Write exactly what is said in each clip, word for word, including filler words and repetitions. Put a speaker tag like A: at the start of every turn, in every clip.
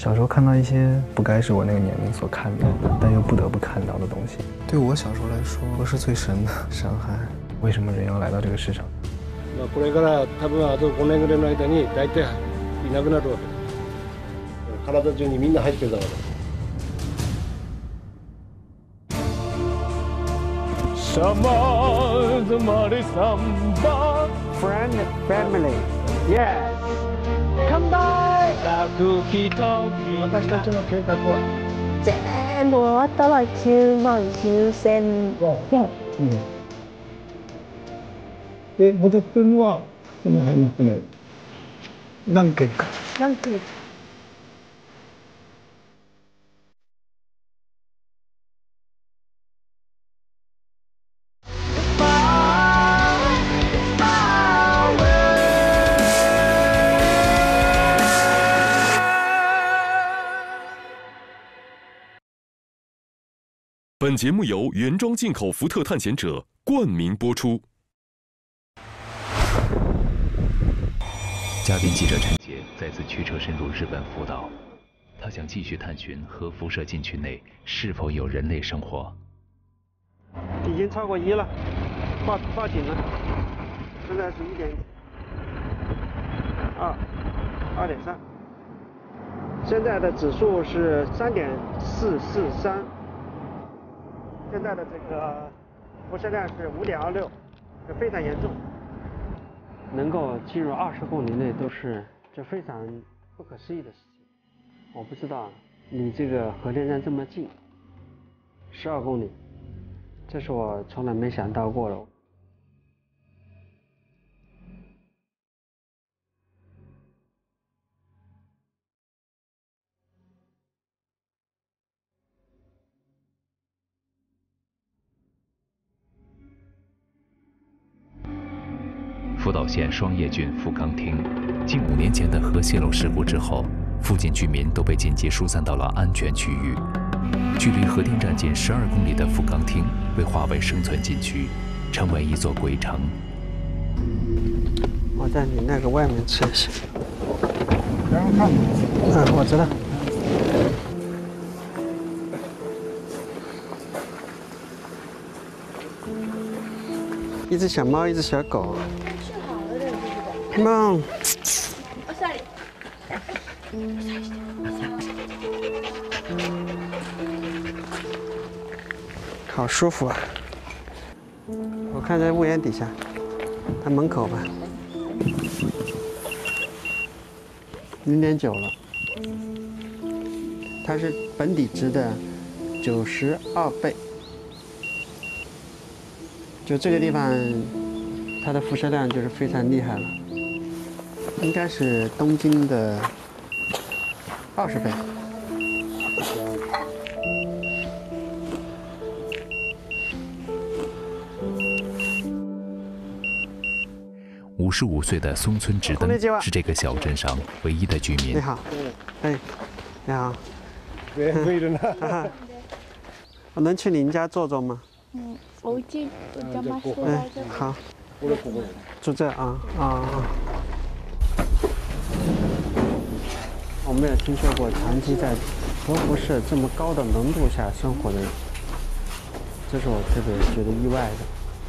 A: 小时候看到一些不该是我那个年龄所看到的，但又不得不看到的东西，对我小时候来说都是最深的伤害。为什么人要来到这个世上？
B: まあこれから多分あとごねんぐらいの間に大体いなくなるわけです。体中にみんな入ってるだから。Summer, the mighty samba.
C: Friend, family, yes. Come by.
B: 私たちの計画は
D: 全部終わったらきゅうまんきゅうせんえん。
B: うん。で戻ってるのはこの辺の船何件か。
D: 何件？
E: 本节目由原装进口福特探险者冠名播出。
F: 嘉宾记者陈杰再次驱车深入日本福岛，他想继续探寻核辐射禁区内是否有人类生活。
C: 已经超过一了，报报警了。现在是一点二，二点三。现在的指数是三点四四三。现在的这个辐射量是五点二六，是非常严重。能够进入二十公里内都是这非常不可思议的事情。我不知道离这个核电站这么近，十二公里，这是我从来没想到过的。
F: 福岛县双叶郡富冈町，近五年前的核泄漏事故之后，附近居民都被紧急疏散到了安全区域。距离核电站仅十二公里的富冈町被划为生存禁区，成为一座鬼城。
C: 我在你那个外面吃一下。然后看，嗯，我知道。一只小猫，一只小狗。梦。好舒服啊！我看在屋檐底下，它门口吧，零点九了，它是本底值的九十二倍。就这个地方，它的辐射量就是非常厉害了，应该是东京的二十倍。
F: 五十五岁的松村直登是这个小镇上唯一的居民。
C: 你好，哎，你好。我能去您家坐坐吗？
D: 嗯，我去我家妈说来着。
C: 好。住这啊啊。我没有听说过长期在核辐射这么高的浓度下生活的人，这是我特别觉得意外的。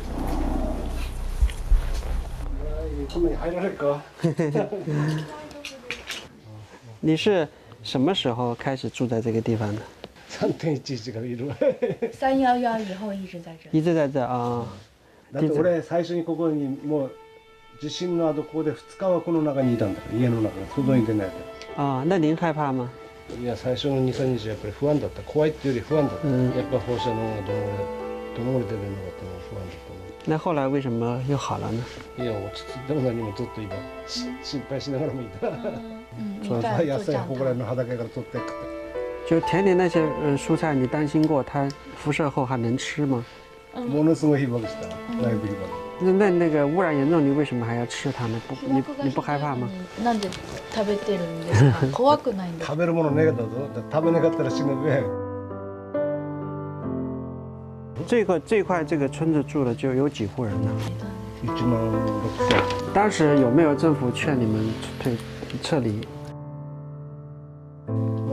C: 你是什么时候开始住在这个地方的？
B: 三点一一からいる。
D: 三幺幺以后一直在这。
C: 一直在这啊。
B: だって俺最初にここにもう地震の後ここでふつかはこの中にいたんだから家の中で外に出ないで。
C: 啊，那您害怕吗？
B: いや最初の二三日やっぱり不安だった。怖いっていうより不安だった。やっぱ放射能がどのぐらいどのぐらい出てるのかっていうのが不安だった。
C: 那后来为什么又好了呢？
B: いや落ち着いても何もずっといた。心配しながらもいた。
D: そうそう
B: 野菜ここらの畑から取って食って。
C: 就田里那些呃蔬菜，你担心过它辐射后还能吃吗？
B: ものすごい被爆した。だいぶ被爆。
C: 那那那个污染严重，你为什么还要吃它呢？不，你你不害怕吗？
D: なんで食べてるんですか？怖くないんですか？
B: 食べるものねえだぞ。食べなかったら死ぬべ。
C: 这个这块这个村子住的就有几户人呢？
B: 一万六千。
C: 当时有没有政府劝你们退撤离？
B: ま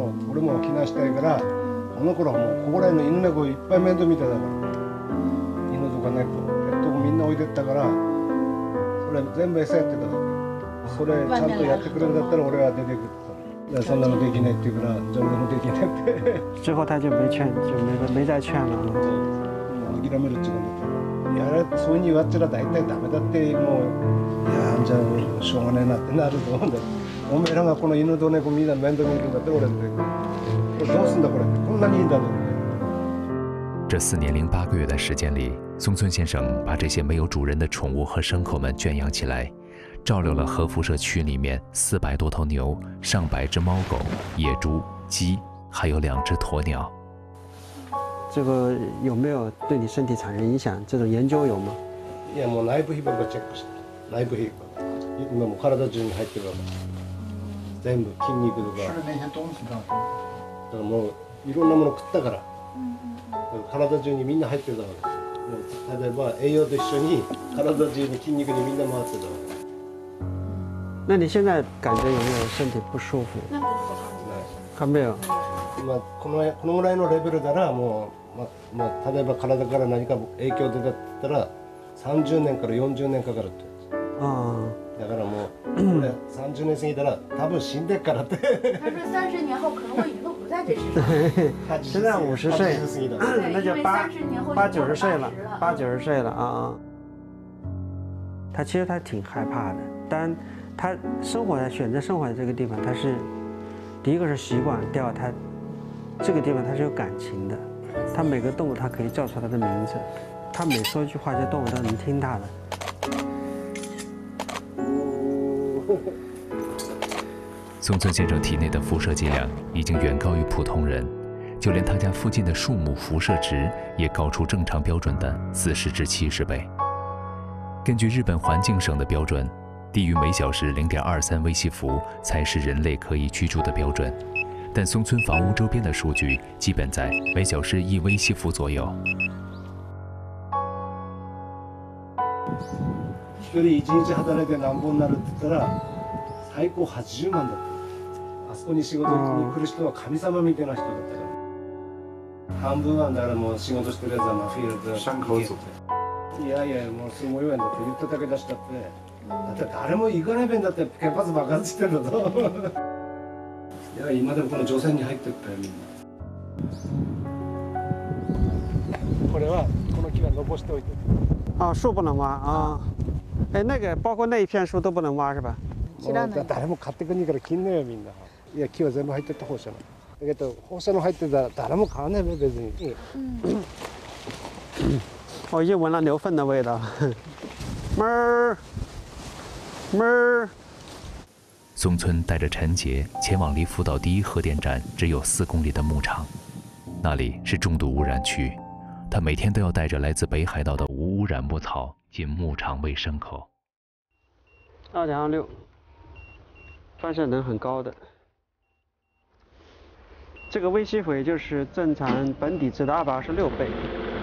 B: も避難したいから、この頃はもうここら辺の犬猫いっぱい面倒見てたから、犬とか猫、ペットもみんな置いてったから、それ全部餌やってたわけ。それちゃんとやってくれるんだったら俺は出てくると。そんなのできないって言うから、じゃあ俺もできないって。
C: 之后他就没劝，就没没再劝了。
B: 諦めるっていうのやれそういうに言わっちゃら大体ダメだってもういやじゃあしょうがねえなってなると思うんだよ。おめえらがこの犬と猫みんな面倒見るんだって俺ってこれどうすんだこれってこんなにいいんだぞって。
F: 这四年零八个月的时间里，松村先生把这些没有主人的宠物和牲口们圈养起来，照料了核辐射区里面四百多头牛、上百只猫狗、野猪、鸡，还有两只鸵鸟。
C: 这个有没有对你身体产生影响？这种研究有吗？
B: いやもう内部被曝チェックして内部被曝今もう体中に入ってるわけ全部筋肉とかだからもういろんなもの食ったから、体中にみんな入ってたわけ。例えば栄養と一緒に体中に筋肉にみんな回ってたわけ。
C: 那你现在感觉有没有身体不舒服？还没有。
B: まあこのこのぐらいのレベルならもう。まあまあ、例えば体から何か影響出たったらさんじゅうねんからよんじゅうねんかかるってあだからもう俺さんじゅうねん過ぎたら多分死んでっからって
G: 他说三十年后可能我已经都不在这世上
C: 现在五十岁那就八八九十岁了八九十岁了啊他其实他挺害怕的但他生活在选择生活在这个地方他是第一个是习惯第二他这个地方他是有感情的它每个动物它可以叫出它的名字，它每说一句话，这动物都能听它的。
F: 松村先生体内的辐射剂量已经远高于普通人，就连他家附近的树木辐射值也高出正常标准的四十至七十倍。根据日本环境省的标准，低于每小时零点二三微西弗才是人类可以居住的标准。但松村房屋周边的数据基本在每小时一微西弗左右。
B: 一人一日働いて何本になるって言ったら最高はちじゅうまんだった。あそこに仕事に来る人は神様みたいな人だったから。半分はだからもう仕事してるやつはまあフィールドシャンク行っていやいやもうすごいわんだって言っただけ出したってだって誰も行かないべんだって原発爆発してるんだぞ。いや今でもこの除染に入ってったよみんな。これはこの木は残しておいて。
C: 啊，树不能挖啊！哎，那个包括那一片树都不能挖是吧？
B: 誰も買ってくんねえから切んねえよみんな。いや木は全部入ってった放射能。だけど放射能入ってたら誰も買わねえべ別に。
C: 我已经闻到牛粪的味道。哞儿，哞儿。
F: 松村带着陈杰前往离福岛第一核电站只有四公里的牧场，那里是重度污染区。他每天都要带着来自北海道的无污染牧草进牧场喂牲口。
C: 二点二六，放射能很高的。这个微西弗也就是正常本体值的二百二十六倍。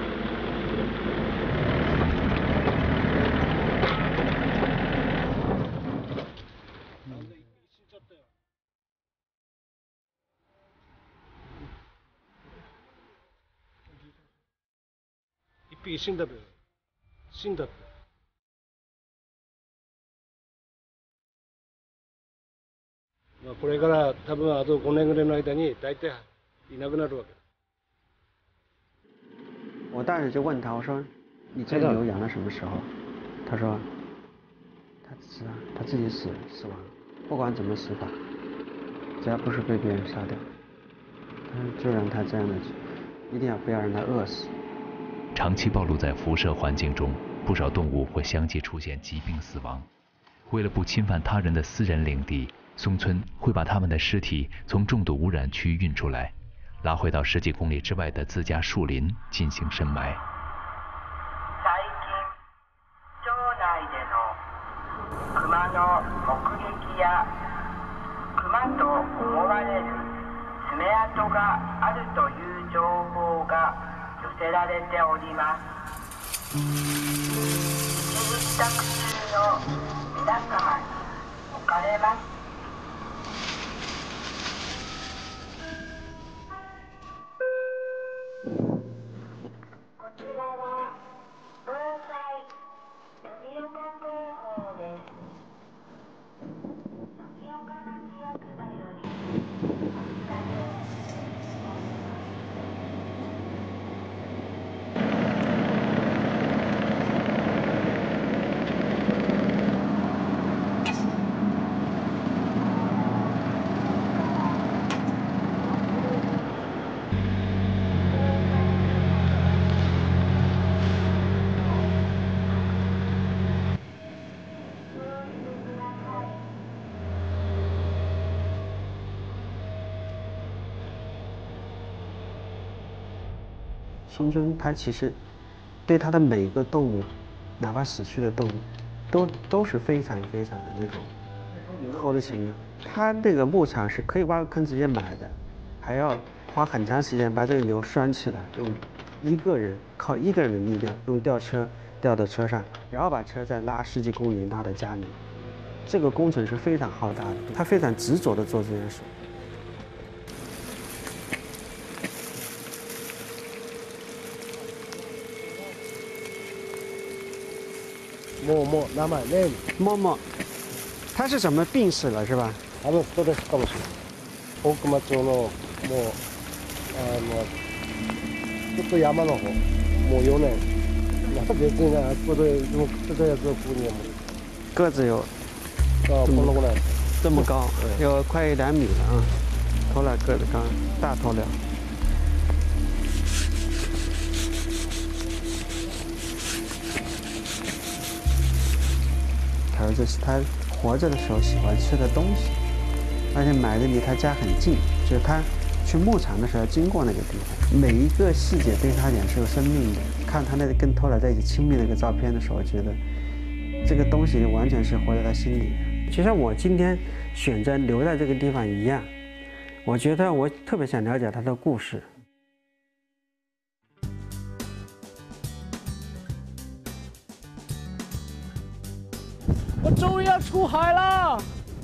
B: 一匹死んだべ死んだってまあこれから多分あとごねんぐらいの間に大体いなくなるわけ。
C: 我当时就问他，我说你这个牛养到什么时候？他说他知道他自己死死亡，不管怎么死法，只要不是被别人杀掉，他就让他这样的，一定要不要让他饿死。
F: 长期暴露在辐射环境中，不少动物会相继出现疾病死亡。为了不侵犯他人的私人领地，松村会把他们的尸体从重度污染区运出来，拉回到十几公里之外的自家树林进行深埋。
H: 最近町内での熊の目撃や熊と思われる爪痕があるという情報が寄せられております。一時帰宅中の皆様におかれます。
C: 新春它其实对它的每一个动物，哪怕死去的动物，都都是非常非常的那种厚的情。它那个牧场是可以挖个坑直接埋的，还要花很长时间把这个牛拴起来，用一个人靠一个人的力量，用吊车吊到车上，然后把车再拉十几公里拉到家里。这个工程是非常浩大的，他非常执着的做这件事。
B: もうもう名前ね。
C: 默默，他是怎么病死了是吧？
B: 多分ストレスかもしれない。大熊町のもうあのちょっと山の方もうよねん。なんか別にねあそこででも食ってたやつを食うにはもう。
C: 个子有
B: あこんなぐらい。
C: 这么高，有快两米了啊！头俩个子高，大头鸟。他说这是他活着的时候喜欢吃的东西，而且埋的离他家很近，就是他去牧场的时候要经过那个地方，每一个细节对他讲是有生命的。看他那个跟偷懒在一起亲密的一个照片的时候，我觉得这个东西完全是活在他心里。其实我今天选择留在这个地方一样，我觉得我特别想了解他的故事。
I: 我终于要出海了！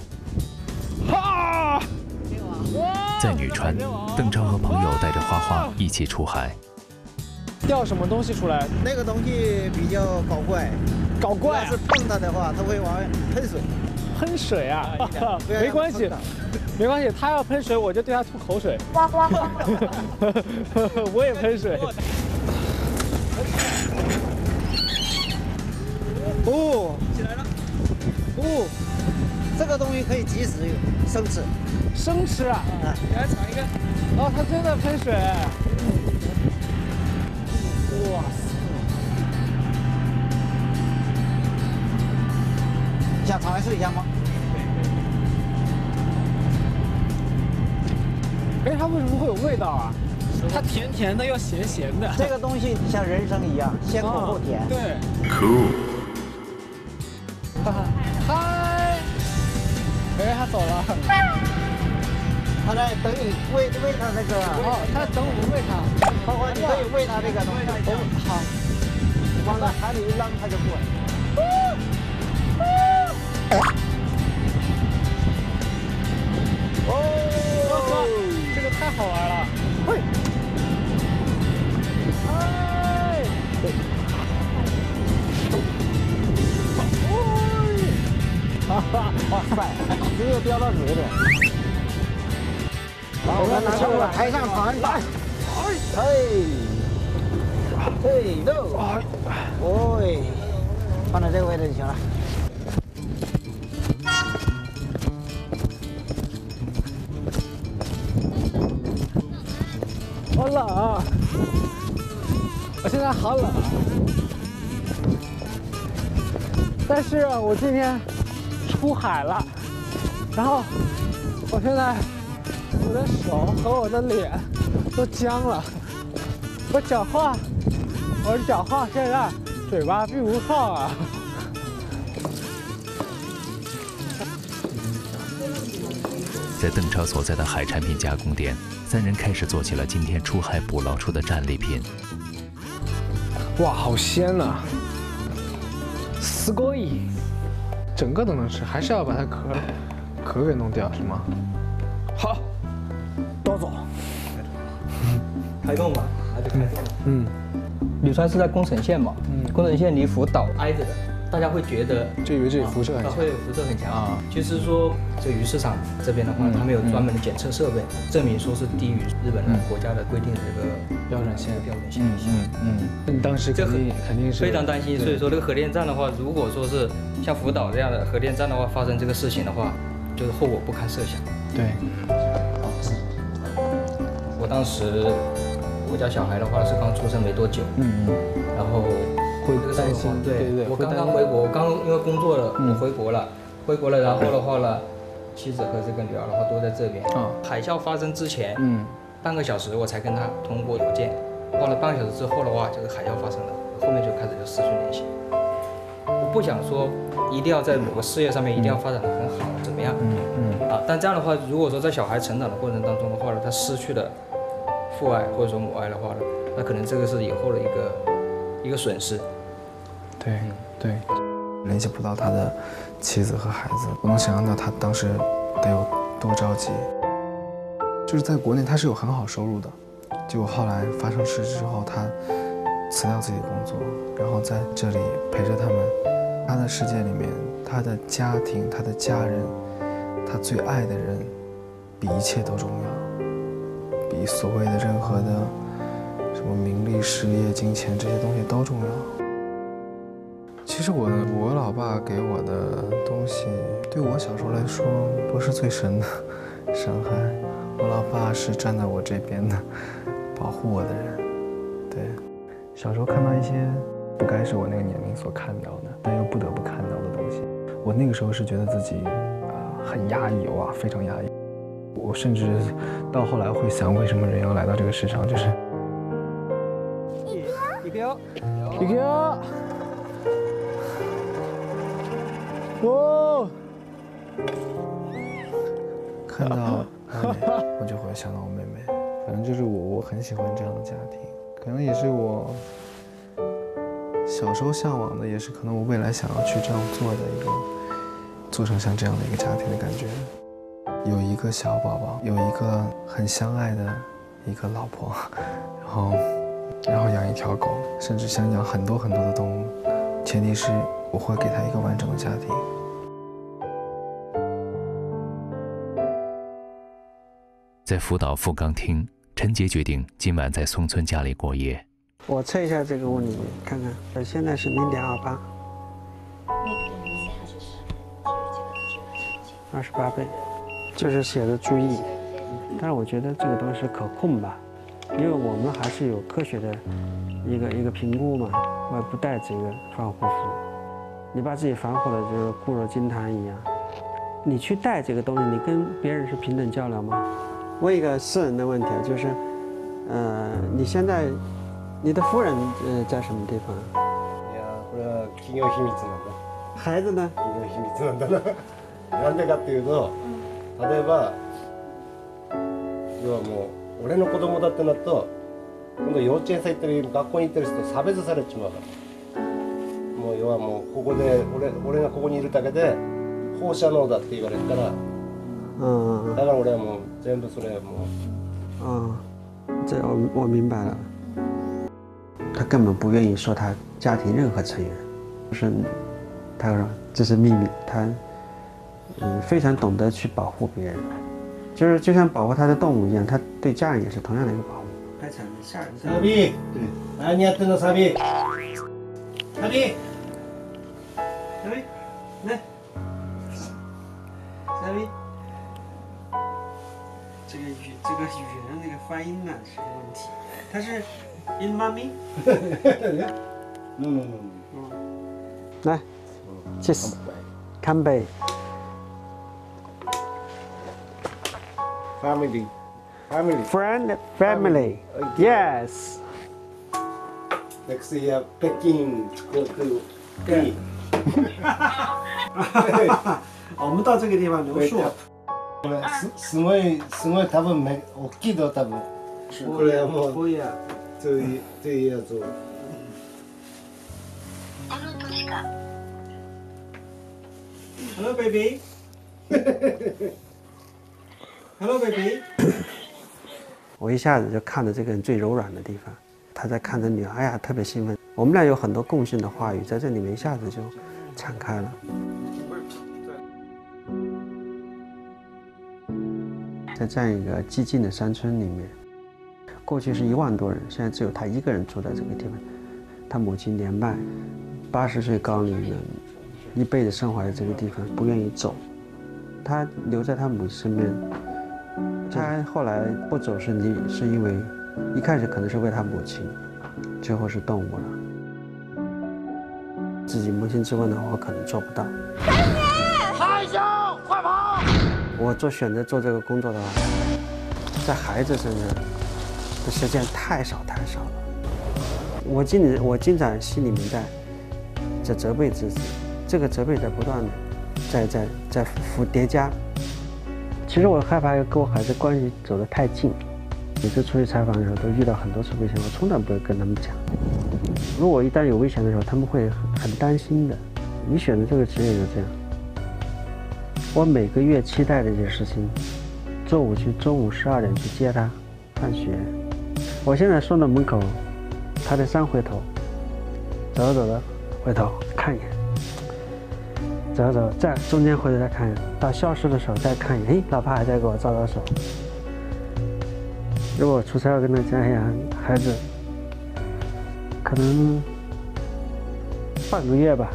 I: 哈！
F: 在女川，邓超和朋友带着花花一起出海。
I: 钓什么东西出来？
J: 那个东西比较搞怪，
I: 搞怪、啊！
J: 要是碰它的话，它会往外喷水。
I: 喷水啊？没关系，没关系，他要喷水，我就对他吐口水。
G: 哇哇！
I: 我也喷水。
J: 哦，起来了。哦，这个东西可以即时生吃。
I: 生吃啊？啊，给他尝一个。哦，他真的喷水。哇塞！
J: 想尝试一下吗？
I: 哎，它为什么会有味道啊？它甜甜的又咸咸的。
J: 这个东西像人参一样，先苦后甜。
I: 哦、对。Cool。嗨。哎，他走了。
J: 他在等你喂喂他那个。
I: 哦，他在等我们喂他。
J: 花花，你可以喂他这个东西。哦，好。往那海里一扔，他就过来。
I: 哦，这个太好玩了！喂，哎，哈哈，哇塞，直接掉到水里。
J: 好，我们拿出了台上船来，嘿，嘿，no，哎，放到这个位置就行了。
I: 好冷啊！我现在好冷啊！但是我今天出海了，然后我现在我的手和我的脸都僵了，我讲话，我讲话现在嘴巴闭不上啊！
F: 在邓超所在的海产品加工店，三人开始做起了今天出海捕捞出的战利品。
A: 哇，好鲜呐！すごい，整个都能吃，还是要把它壳壳给弄掉，是吗？好，
I: 都走。
K: 开动吧，还是开动。
A: 嗯，
K: 吕川是在宫城县嘛，嗯，宫城县离福岛挨着的。大家会觉得，
A: 就以为这里辐射很强，
K: 会辐射很强啊。其实说这个鱼市场这边的话，他们有专门的检测设备，证明说是低于日本的国家的规定的这个
A: 标准线。
K: 标准线。
A: 嗯嗯嗯。你当时肯定肯定是
K: 非常担心，所以说这个核电站的话，如果说是像福岛这样的核电站的话，发生这个事情的话，就是后果不堪设想。
A: 对。
K: 我当时我家小孩的话是刚出生没多久，嗯嗯，然后。
A: 会担心，对对对，
K: 我刚刚回国，我刚因为工作了，我回国了，回国了，然后的话呢，妻子和这个女儿的话都在这边。啊，海啸发生之前，嗯，半个小时我才跟他通过邮件， 到了半个小时之后的话，这个海啸发生了，后面就开始就失去联系。我不想说一定要在某个事业上面一定要发展得很好，怎么样？
A: 嗯嗯
K: 啊，但这样的话，如果说在小孩成长的过程当中的话呢，他失去了父爱或者说母爱的话呢，那可能这个是以后的一个一个损失。
A: 对、嗯、对，
L: 联系不到他的妻子和孩子，我能想象到他当时得有多着急。就是在国内他是有很好收入的，结果后来发生事之后，他辞掉自己的工作，然后在这里陪着他们。他的世界里面，他的家庭、他的家人、他最爱的人，比一切都重要，比所谓的任何的什么名利、事业、金钱这些东西都重要。其实我我老爸给我的东西，对我小时候来说不是最深的伤害。我老爸是站在我这边的，保护我的人。对，小时候看到一些不该是我那个年龄所看到的，但又不得不看到的东西，我那个时候是觉得自己啊、呃、很压抑，哇，非常压抑。我甚至到后来会想，为什么人要来到这个世上？就是。
I: 一个，一个。哦，
L: 看到妹妹，我就会想到我妹妹。反正就是我，我很喜欢这样的家庭，可能也是我小时候向往的，也是可能我未来想要去这样做的一个，做成像这样的一个家庭的感觉。有一个小宝宝，有一个很相爱的一个老婆，然后，然后养一条狗，甚至想养很多很多的动物，前提是我会给他一个完整的家庭。
F: 在福岛富冈町，陈杰决定今晚在松村家里过夜。
J: 我测一下这个温度计，看看，呃，现在是零点二八，二十八倍，就是写的注意。但是我觉得这个东西是可控吧，因为我们还是有科学的一个一个评估嘛。我也不带这个防护服，你把自己防护的就是固若金汤一样。你去带这个东西，你跟别人是平等较量吗？问一个私人的问题，就是，呃，你现在，你的夫人呃在什么地方？
B: いや、これは企業秘密なんだ。
J: 孩子呢？
B: 企業秘密なんだな。なんでかっていうと、例えば、要はもう俺の子供だってなると、今度幼稚園さ行ったり学校に行ってる人と差別されちまうから。もう要はもうここで俺俺がここにいるだけで放射能だって言われるから。
J: 嗯，
B: だから俺はもう全部それもう。
J: 嗯，这我我明白了。他根本不愿意说他家庭任何成员，就是他说这是秘密，他嗯非常懂得去保护别人，就是就像保护他的动物一样，他对家人也是同样的一个保护。开场吓人。
B: サビ、何やってんのサビ？サビ？
J: サビ？来，サビ。这个语这个语言这个发音呢是个问题，它是 in mommy。
B: no no no。
J: 来 ，cheers，干杯。
B: family family
J: friend family yes。
B: next year 北京 go to 北。
J: 我们到这个地方留宿。
B: すすごいすごい多分め大きいの多分これはもう
J: こういう
B: というというやつを。
J: Hello baby。Hello baby。我一下子就看着这个人最柔软的地方，他在看着女儿，哎呀，特别兴奋。我们俩有很多共性的话语，在这里面一下子就敞开了。在这样一个寂静的山村里面，过去是一万多人，现在只有他一个人住在这个地方。他母亲年迈，八十岁高龄了，一辈子生活在这个地方，不愿意走。他留在他母亲身边。他后来不走是你是因为一开始可能是为他母亲，最后是动物了。自己扪心自问的话，我可能做不到。
M: 害羞，快跑！
J: 我做选择做这个工作的话，在孩子身上的时间太少太少了。我经我经常心里面在在责备自己，这个责备在不断的在在在复叠加。其实我害怕跟我孩子关系走得太近，每次出去采访的时候都遇到很多次危险，我从来不会跟他们讲。如果一旦有危险的时候，他们会很很担心的。你选的这个职业就这样。我每个月期待的一件事情，周五去中午十二点去接他放学。我现在送到门口，他得三回头，走着走着回头看一眼，走着走着再中间回头再看一眼，到消失的时候再看一眼，哎，老婆还在给我招招手。如果出差要跟他讲一下，孩子可能半个月吧。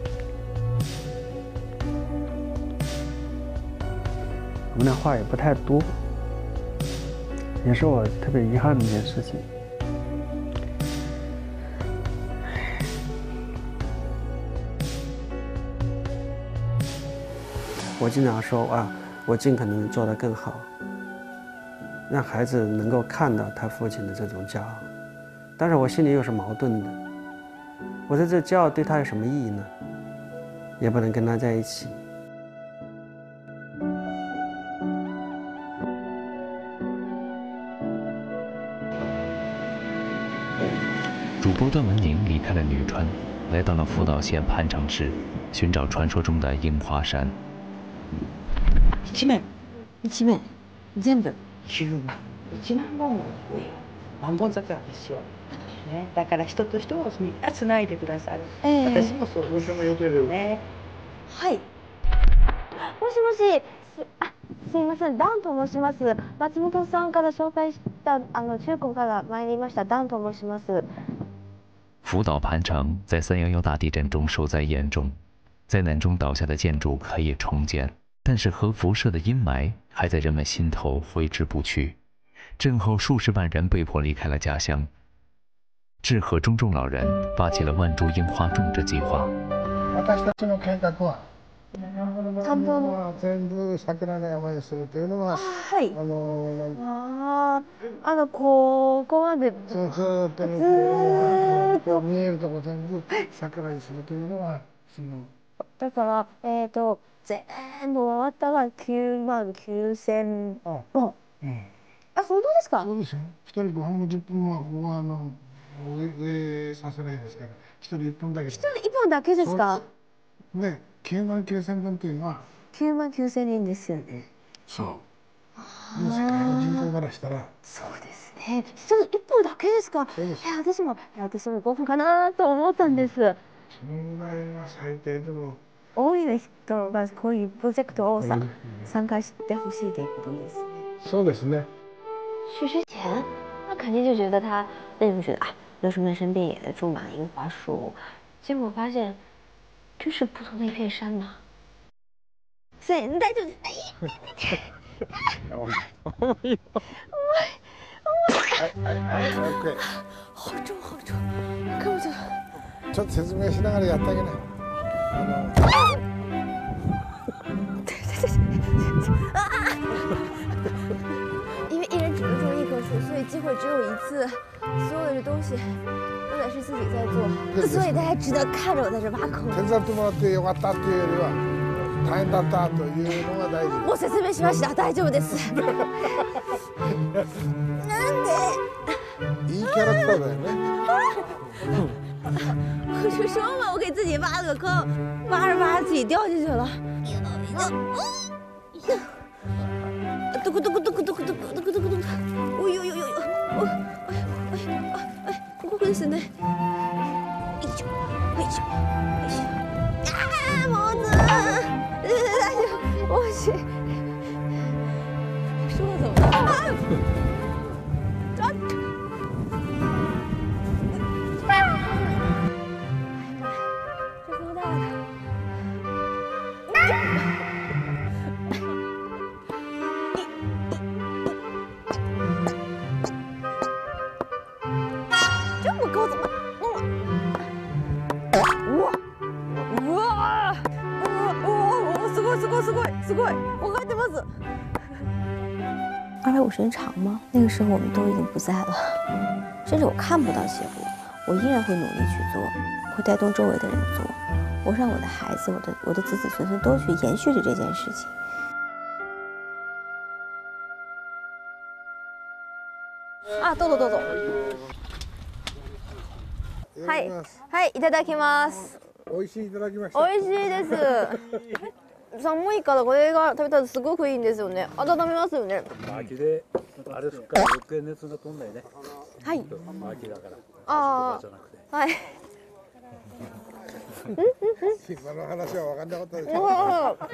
J: 我们的话也不太多，也是我特别遗憾的一件事情。我经常说啊，我尽可能做得更好，让孩子能够看到他父亲的这种骄傲，但是我心里又是矛盾的。我的这骄傲对他有什么意义呢？也不能跟他在一起。
F: 主播段文宁离开了女川，来到了福岛县磐城市，寻找传说中的樱花山。
N: 一面一面全部きゅうまんいちまんぼんも万本桜ですよ、ね、だから人と人をみんなつないでくださる、えー、私もそうですね。
D: はい。もしもし、すあすいません、ダンと申します。松本さんから紹介したあの中国から参りましたダンと申します。
F: 福岛磐城在三一一大地震中受灾严重，灾难中倒下的建筑可以重建，但是核辐射的阴霾还在人们心头挥之不去。震后数十万人被迫离开了家乡，志贺中众老人发起了万株樱花种植計劃。
O: 私たちの計画は半分は全部桜の山にするというのは、はい、あの
D: ああのここまで
O: ずっとずっと見えるとこ全部桜にするというのはその
D: だからえっと全部回ったらきゅうまんきゅうせんぼん。あ、本当ですか？
O: そうですよ。一人ごふんじゅっぷんはここはあの上させないですから、一人いっぷんだけ。
D: 一人いっぷんだけですか？
O: ね、きゅうまんきゅうせんぶんというのは
D: きゅうまんきゅうせんにんですよね。
O: そう。世界の人口からしたら。
D: そうですね。一人いっぷんだけですか？え、私も私もごふんかなと思ったんです。そ
O: んぐらいは最低でも。
D: 多い人がこういうプロジェクトをさ参加してほしいということですね。
O: そうですね。
D: 去之前，他肯定就觉得他那时候觉得啊，六十门生病也种满樱花树，结果发现就是普通的一片山嘛。所以大丈夫。
O: 重いよ。はいはいはい、オッケー。
D: 好重好重。彼女。
O: ちょっと説明しながらやってあげない。
G: 因为一人只能种一棵树，所以机会只有一次，所有的东西都得是自己在做，所以大家只能看着我在这挖坑。
O: 手伝ってもらってよかったっていうよりは大変だったというのが大事。
G: もう説明しました。大丈夫です。なんで？
O: いいキャラクターだよね。
G: 我就说嘛，我给自己挖了个坑，挖着挖着自己掉进去了。嘟咕嘟咕嘟咕嘟咕嘟咕嘟咕嘟咕嘟。おいおいおいおい。おいおいおいおい。ここですね。よいしょよいしょよいしょ。ああもうずー。大丈夫。おいしい。说怎么了？抓。这么高怎么弄啊？うわうわうわすごいすごいすごいすごい分かってます。
D: 二百五十人长吗？那个时候我们都已经不在了，甚至我看不到谢幕，我依然会努力去做，会带动周围的人做，我让我的孩子、我的我的子子孙孙都去延续着这件事情。あ、どうぞどうぞ。はい、はい、いただきます。
O: 美味しいいただきました。
D: 美味しいです。寒いからこれが食べたらすごくいいんですよね。温めますよね。
P: 薪であれですか、余計熱が飛んないね。
D: はい。
P: 薪だから。
D: ああ。はい。
O: 今の話は分かんなかったですけど。なんか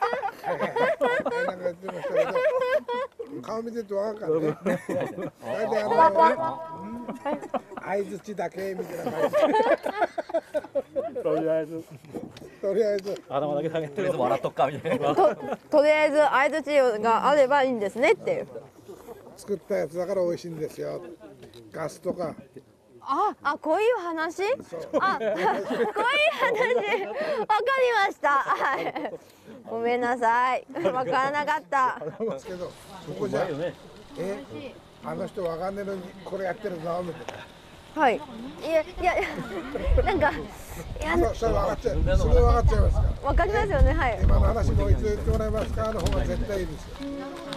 O: 言ってましたけど、顔見てると分かるね。大体あの相槌だけみたいな感じ。
P: とりあえず。
O: とりあえず。
P: 頭だけ下げて。とりあえず笑っとくかみたいな。
D: ととりあえず相槌があればいいんですねっていう。
O: 作ったやつだから美味しいんですよ。ガスとか。
D: あ、あ、こういう話？あ、こういう話。わかりました。はい。ごめんなさい。わからなかった。
O: ですけど、そこじゃ、え、あの人わかんねえのにこれやってるのみたいな。
D: はい。いやいやなんかいや
O: それ分かっちゃう。それ分かっちゃいますか。
D: わかりますよね。はい。
O: 今の話もう一度言ってもらえますかの方が絶対いいですよ。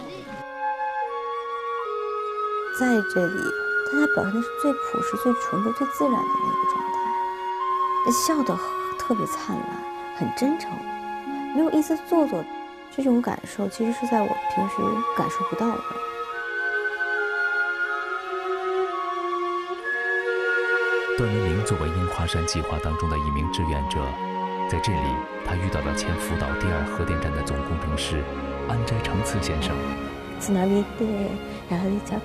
D: 在这里。但他表现的是最朴实、最淳朴、最自然的那个状态，笑得特别灿烂，很真诚，没有一丝做作。这种感受其实是在我平时感受不到的。
F: 段文明作为樱花山计划当中的一名志愿者，在这里他遇到了前福岛第二核电站的总工程师安斋诚次先生。
D: 津波でやられちゃって、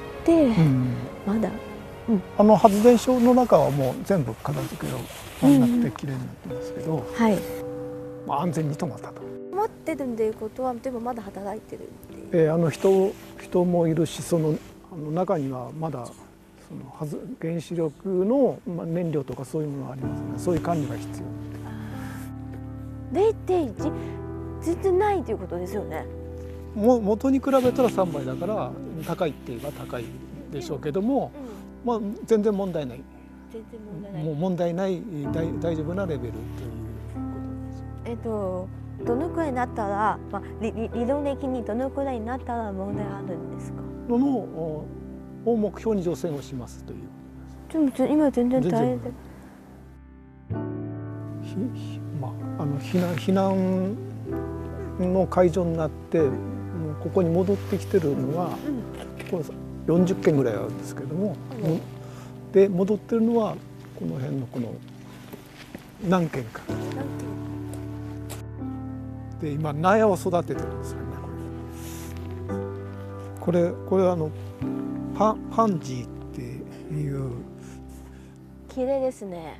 D: まだ。
Q: あの発電所の中はもう全部片付けをになってきれいになってますけど、
D: はい。
Q: まあ安全に止まったと。
D: 止まってるんでいうことはでもまだ働いてるって
Q: いう。えー、あの人人もいるし、そのあの中にはまだその発原子力の燃料とかそういうものがありますね。そういう管理が必
D: 要。ゼロてんいち 全然ないということですよね。
Q: も元に比べたらさんばいだから高いって言えば高いでしょうけども、うん、まあ全然問題ない。
D: 全然問題ない。
Q: もう問題ない大大丈夫なレベルということです。
D: えっとどのくらいになったら、まあ理理論的にどのくらいになったら問題あるんですか。
Q: ののを目標に除染をしますという。
D: でも今全然大変で。
Q: ひまああの避難避難の解除になって。ここに戻ってきてるのは、これよんじゅっけんぐらいあるんですけども、で戻ってるのはこの辺のこの何軒かで今苗を育ててるんですよね。これこれはあのパパンジーっていう。
D: 綺麗ですね。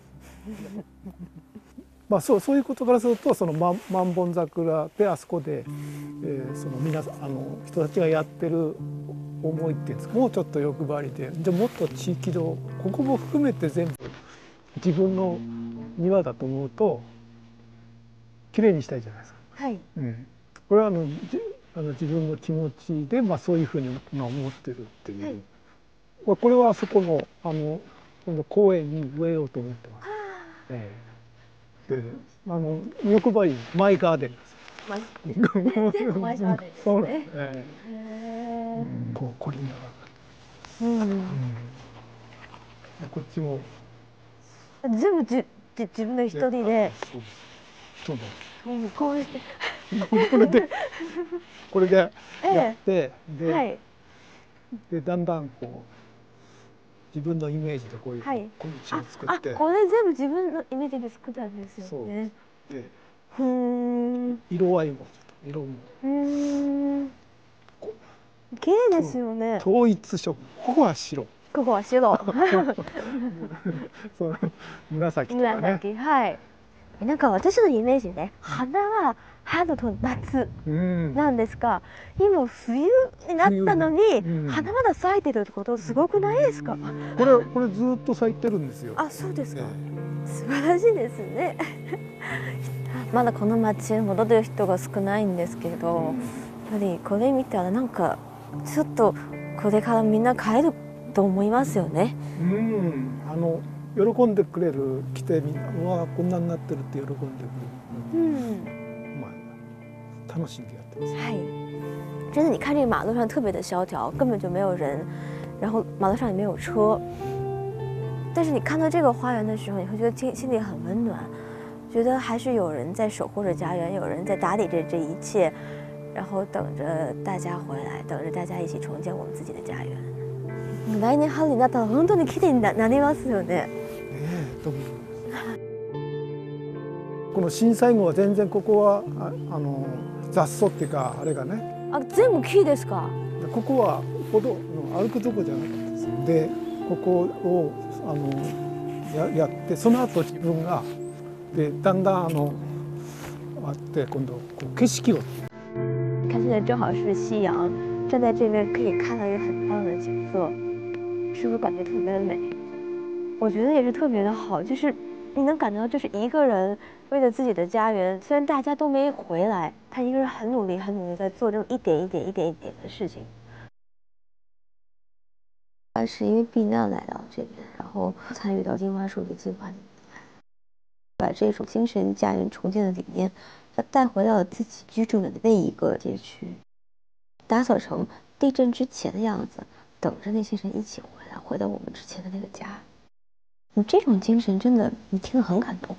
Q: まあ、そうそういうことからするとその万万本桜であそこで、えー、その皆さんあの人たちがやってる思いっていうんですか、もうちょっと欲張りでじゃあもっと地域のここも含めて全部自分の庭だと思うときれいにしたいじゃないですか。
D: はい、
Q: うん、これはあのじあの自分の気持ちで、まあ、そういうふうに思ってるっていう、はい、これはあそこのあの今度公園に植えようと思ってます。えーであの欲張りマイガーデンです。
D: マイガーデン。
Q: そうなんです。ええ。こうこれながら。うん。こっちも。
D: 全部じじ自分の一人で。
Q: そう
D: だ。うん、こうして。
Q: これでこれでやってででだんだんこう。自分のイメージでこういう小道を作って、
D: あ、これ全部自分のイメージで作ったんですよね。
Q: で、
D: ふん。
Q: 色合いもちょっと色も。
D: うん。綺麗ですよね。
Q: 統一色。ここは白。
D: ここは白。
Q: そう紫とかね。
D: 紫、はい。なんか私のイメージね、花は春と夏なんですが、今冬になったのに花まだ咲いてるってことすごくないですか？
Q: これこれずっと咲いてるんですよ。
D: あ、そうですか。素晴らしいですね。まだこの町に戻ってる人が少ないんですけど、やっぱりこれ見たらなんかちょっとこれからみんな帰ると思いますよね。
Q: うん、あの喜んでくれる来てみんなうわこんなになってるって喜んでくれる。嗯，まあ楽しんでやってます。
D: 嗨，真的，你看这个马路上特别的萧条，根本就没有人，然后马路上也没有车。但是你看到这个花园的时候，你会觉得心心里很温暖，觉得还是有人在守护着家园，有人在打理着这一切，然后等着大家回来，等着大家一起重建我们自己的家园。来年春になったら本当に綺麗になりますよね。
Q: と思う。この震災後は全然ここはああの雑草っていうかあれがね。
D: あ、全部木ですか。
Q: ここは歩道の歩くとこじゃなかったです。で、ここをあのややってその後自分がでだんだんあのあって今度こう景色を。
D: 看现在正好是夕阳，站在这边可以看到一个很漂亮的景色，是不是感觉特别的美？我觉得也是特别的好，就是你能感觉到，就是一个人为了自己的家园，虽然大家都没回来，他一个人很努力、很努力在做这种一点一点、一点一点的事情。他是因为避难来到这边，然后参与到樱花树的计划里，把这种精神家园重建的理念，他带回到了自己居住的那一个街区，打扫成地震之前的样子，等着那些人一起回来，回到我们之前的那个家。你这种精神真的，你听了很感动。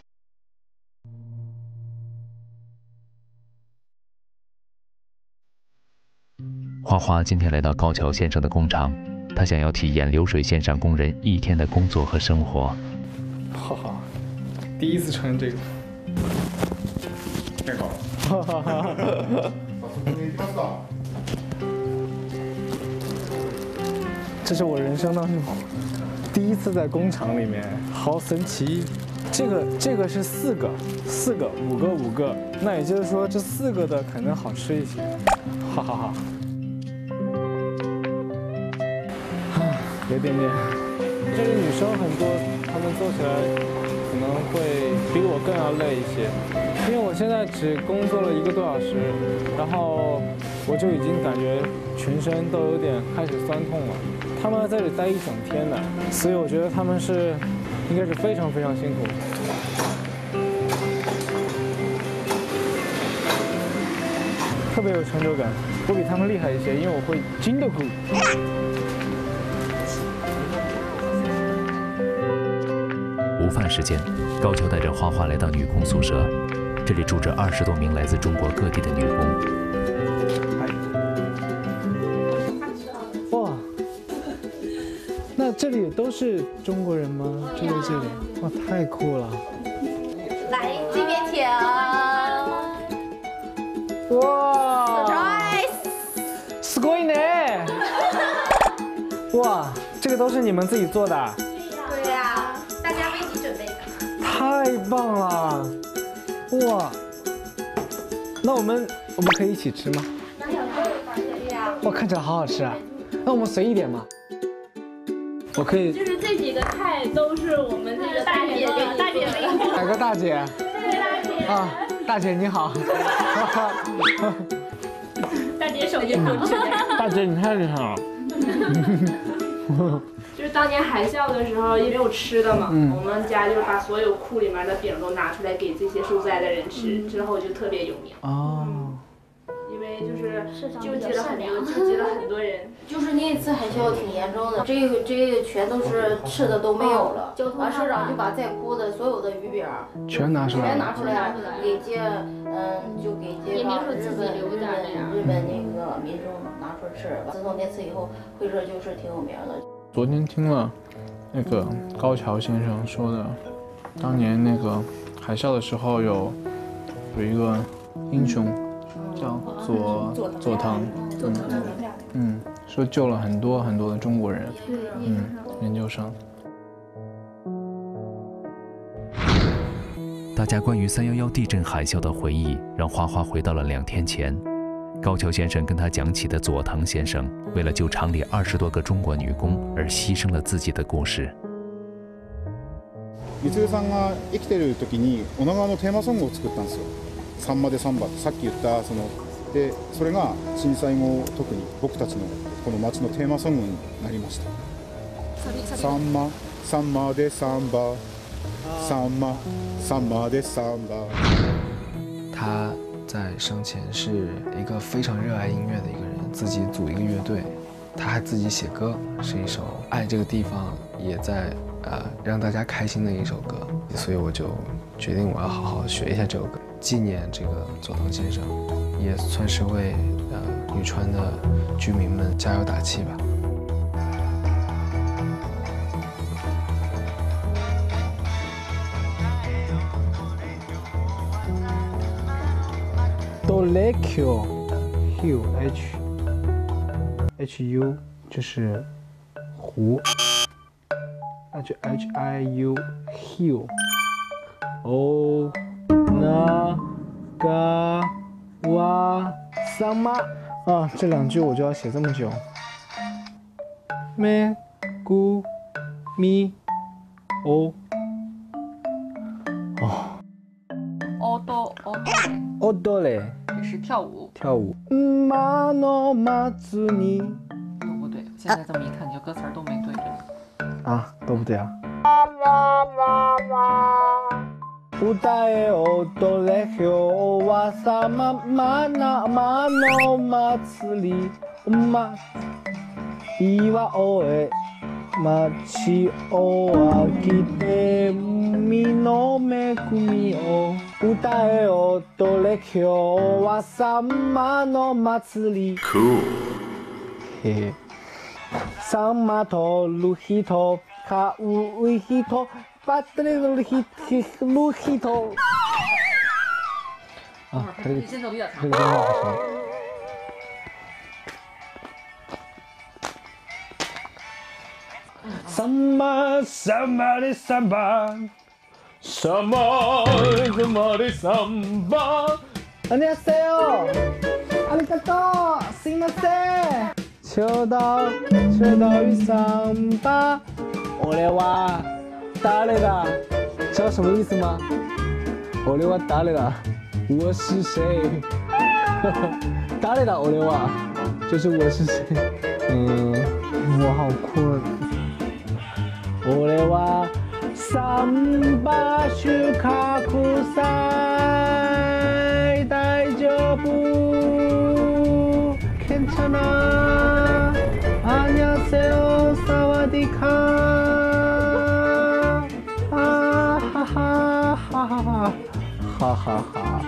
F: 花花今天来到高桥先生的工厂，他想要体验流水线上工人一天的工作和生活。
A: 哈哈，第一次穿这个，太好了。哈哈哈哈。这是我人生当中第一次在工厂里面，好神奇！这个这个是四个，四个，五个，五个，那也就是说这四个的可能好吃一些，哈哈哈。有点点，这里女生很多，她们做起来可能会比我更要累一些，因为我现在只工作了一个多小时，然后我就已经感觉全身都有点开始酸痛了。他们在这里待一整天的，所以我觉得他们是应该是非常非常辛苦。特别有成就感，我比他们厉害一些，因为我会筋斗苦。
F: 午饭时间，高桥带着花花来到女工宿舍，这里住着二十多名来自中国各地的女工。
A: 哇，那这里都是中国人吗？住在这里？哇，太酷了！
G: 来这边请。
A: 哇
G: ！Surprise！
A: すごいね！哇，这个都是你们自己做的？
G: 对呀，大家为你准备的。
A: 太棒了！哇，那我们我们可以一起吃吗？
G: 对呀。
A: 哇，看起来好好吃啊！那我们随意点嘛。我可以。
R: 就是这几个菜都是我们这个大姐给大姐给你。
A: 哪个大姐？
R: 大姐。
A: 啊，大姐你好。
R: 大姐手艺好。
A: 大姐你太厉害了。
R: 就是当年海啸的时候，也没有吃的嘛，
A: 嗯、
R: 我们家就把所有库里面的饼都拿出来给这些受灾的人吃，之后就特别有名。
A: 哦。
R: 因为就是救济了很多，救济了很多人。
S: 就是那次海啸挺严重的，这个这个全都是吃的都没有了。完社长就把在库的所有的鱼饼
A: 全拿出来，
S: 全拿出来给街，嗯，就给街坊日本日本日本那个民众拿出来吃。自从那次以后，会社就是挺有名的。
A: 昨天听了那个高桥先生说的，当年那个海啸的时候有有一个英雄叫佐佐藤，嗯嗯，说救了很多很多的中国人，嗯，研究生。
F: 大家关于三一一地震海啸的回忆，让花花回到了两天前。高桥先生跟他讲起的佐藤先生为了救厂里二十多个中国女工而牺牲了自己的故事。
T: 光代さんが生きてる時に女川のテーマソングを作ったんですよ。サンマでサンバってさっき言ったそのでそれが震災後特に僕たちのこの町のテーマソングになりました。サンマサンマでサンバサンマサンマでサンバ。
L: 他在生前是一个非常热爱音乐的一个人，自己组一个乐队，他还自己写歌，是一首爱这个地方，也在呃让大家开心的一首歌，所以我就决定我要好好学一下这首歌，纪念这个佐藤先生，也算是为呃女川的居民们加油打气吧。
A: Dolekyo Hill H H U 就是湖，那就 H I U Hill O Na Ga Wa Sama 啊，这两句我就要写这么久。Me Gu Mi O 哦。
U: Odo
A: Odole
U: 也是跳舞。
A: 跳舞。马诺马兹尼。
U: 都不对，现在这么一看，你就歌词儿都没对着。
A: 啊，都不对啊。歌え踊れ今日はさままなまの祭りま岩尾へ街を飽きて海の恵みを歌え踊れ今日はさまの祭り
E: Cool
A: へへさまとる人買う人バッテリーの人る人啊，他这个
U: 先手比较长。
A: 这个真的好长。Samba, samba de samba, samba, samba de samba. 안녕하세요. 아리가또. すいません。秋刀，秋刀鱼桑巴。俺は誰だ？知道什么意思吗？俺は誰だ？我是谁？誰だ？俺は，就是我是谁？嗯，我好困。俺はサンバ収穫祭大丈夫괜찮아 안녕하세요 사와디카 하하하하하하 하하하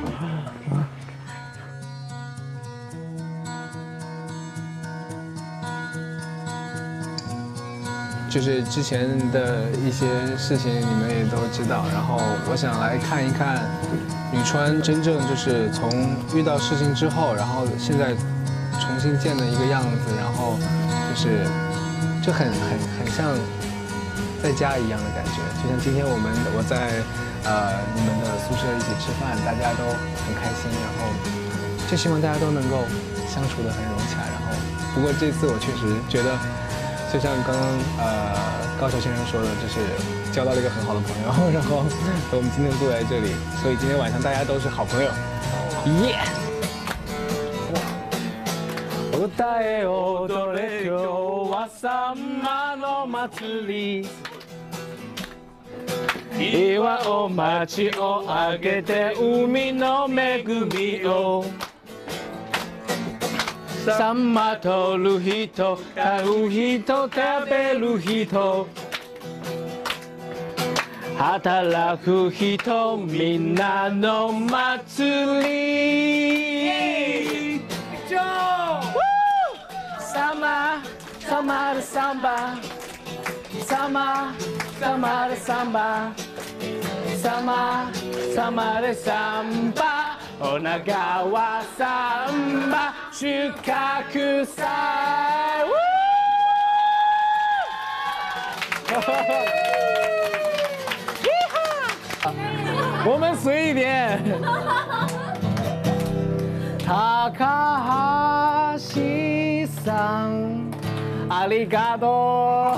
A: 就是之前的一些事情你们也都知道，然后我想来看一看女川真正就是从遇到事情之后，然后现在重新建的一个样子，然后就是就很很很像在家一样的感觉，就像今天我们我在呃你们的宿舍一起吃饭，大家都很开心，然后就希望大家都能够相处得很融洽，然后不过这次我确实觉得。就像刚刚呃高桥先生说的，就是交到了一个很好的朋友，然后我们今天坐在这里，所以今天晚上大家都是好朋友。耶！歌え踊れ今日はさんまの祭り岩を町をあげて海の恵みをサンマ取る人買う人食べる人働く人みんなの祭りサマサマルサンバサマサマルサンバサマサマルサンバ女川サンバ収穫祭我们随一点高橋さんありがとう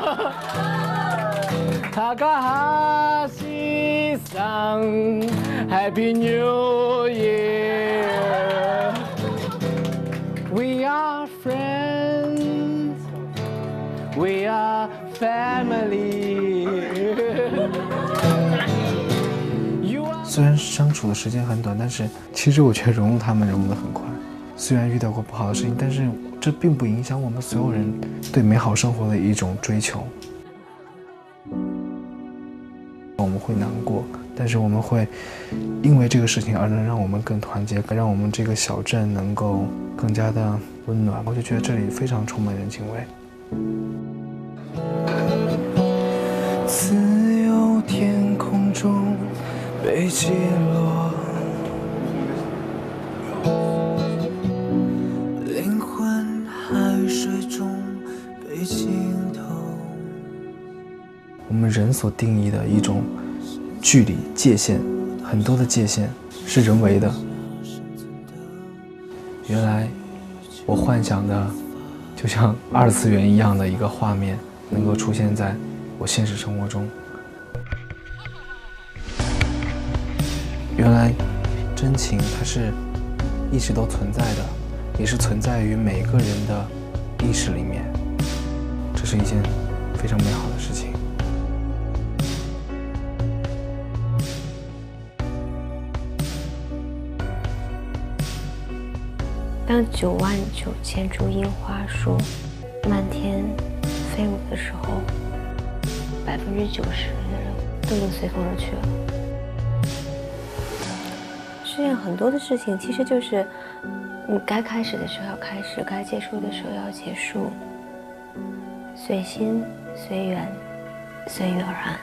A: 高橋さん Happy New Year
L: 处的时间很短，但是其实我觉得融入他们融入得很快。虽然遇到过不好的事情，但是这并不影响我们所有人对美好生活的一种追求。我们会难过，但是我们会因为这个事情而能让我们更团结，让我们这个小镇能够更加的温暖。我就觉得这里非常充满人情味。
H: 自由天空中被击落，灵魂海水中被浸透。
L: 我们人所定义的一种距离界限，很多的界限是人为的。原来我幻想的就像二次元一样的一个画面，能够出现在我现实生活中。原来真情它是一直都存在的，也是存在于每个人的意识里面，这是一件非常美好的事情。
D: 当九万九千株樱花树漫天飞舞的时候，百分之九十的人都已经随风而去了。世界上很多的事情，其实就是你该开始的时候要开始，该结束的时候要结束，随心随缘，随遇而安。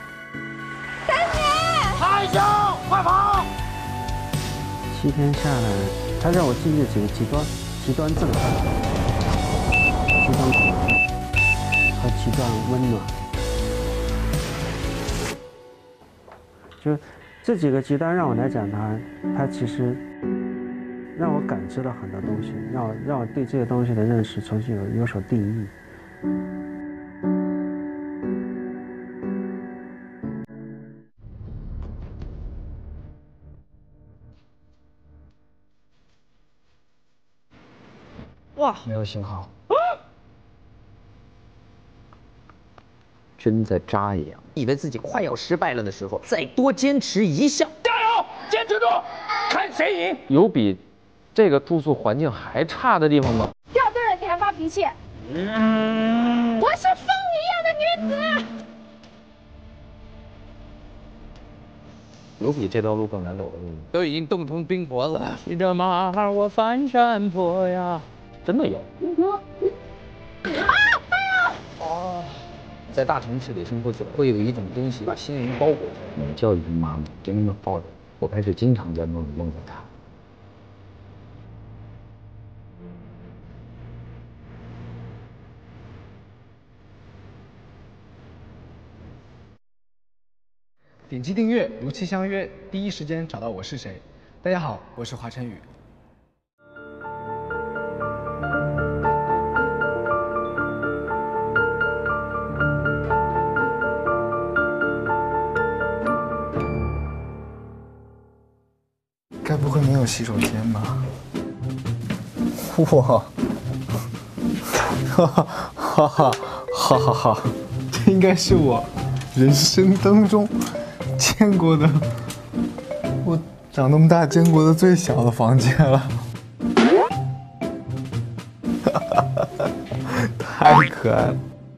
M: 海兄，快跑！
J: 七天下来，他让我经历几个极端、极端震撼、极端恐惧和极端温暖。就这几个极端，让我来讲它，它其实让我感知了很多东西，让我让我对这些东西的认识重新有有所定义。
V: 哇，没有信号，真在渣一样。以为自己快要失败了的时候，再多坚持一下，加油，坚持住，看谁赢。有比这个住宿环境还差的地方吗？
W: 要对着天发脾气。嗯，我是风一样的女子。
V: 有比这条路更难走的路吗？都已经冻成冰坨子了。骑着马儿我翻山坡呀。真的有。啊！哦，在大城市里生活久了，会有一种东西把心灵包裹着。我的教育妈妈真的抱着我，开始经常在梦里梦见她。
L: 点击订阅，如期相约，第一时间找到我是谁。大家好，我是华晨宇。该不会没有洗手间吧？哇！哈哈哈哈哈哈哈！这应该是我人生当中见过的，我长那么大见过的最小的房间了。哈哈哈哈！太可爱了。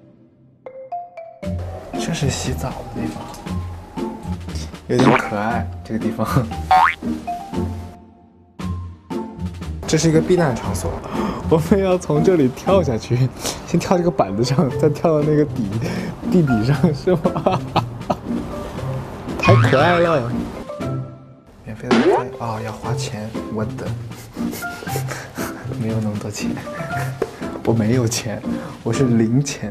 L: 这是洗澡的地方，有点可爱。这个地方。这是一个避难场所，我们要从这里跳下去，先跳这个板子上，再跳到那个底地底上，是吗？太可爱了！免费的费哦，要花钱，我的，没有那么多钱，我没有钱，我是零钱。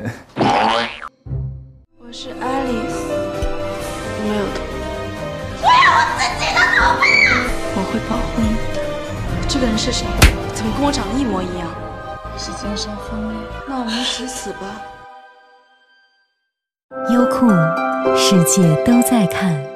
X: 我是爱丽丝，我没有头。
W: 我有我自己的头发！
X: 我会保护你的。这个人是谁？怎么跟我长得一模一样？是精神分裂。那我们一起死吧。
Y: 优酷，世界都在看。